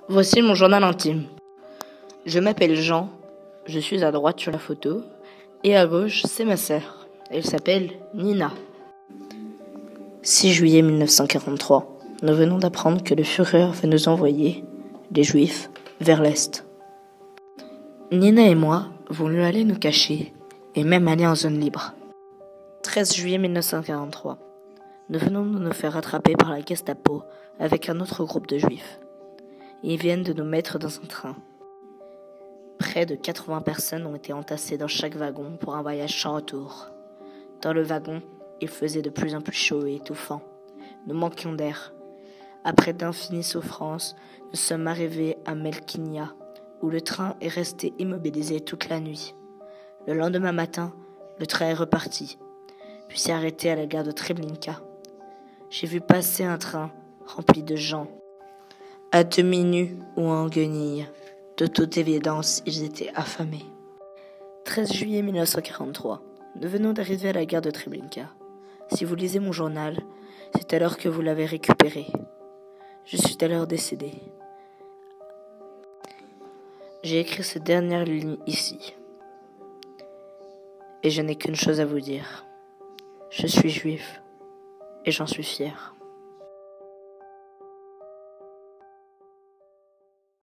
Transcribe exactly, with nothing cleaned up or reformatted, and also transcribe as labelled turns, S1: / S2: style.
S1: Voici mon journal intime. Je m'appelle Jean, je suis à droite sur la photo, et à gauche, c'est ma sœur. Elle s'appelle Nina. six juillet mille neuf cent quarante-trois. Nous venons d'apprendre que le Führer veut nous envoyer, les Juifs, vers l'Est. Nina et moi voulons aller nous cacher, et même aller en zone libre. treize juillet mille neuf cent quarante-trois. Nous venons de nous faire attraper par la Gestapo avec un autre groupe de Juifs. Ils viennent de nous mettre dans un train. Près de quatre-vingts personnes ont été entassées dans chaque wagon pour un voyage sans retour. Dans le wagon, il faisait de plus en plus chaud et étouffant. Nous manquions d'air. Après d'infinies souffrances, nous sommes arrivés à Melkinia, où le train est resté immobilisé toute la nuit. Le lendemain matin, le train est reparti, puis s'est arrêté à la gare de Treblinka. J'ai vu passer un train rempli de gens, à demi nus ou en guenilles. De toute évidence, ils étaient affamés. treize juillet mille neuf cent quarante-trois. Nous venons d'arriver à la gare de Treblinka. Si vous lisez mon journal, c'est alors que vous l'avez récupéré. Je suis alors décédé. J'ai écrit cette dernière ligne ici. Et je n'ai qu'une chose à vous dire. Je suis juif et j'en suis fier.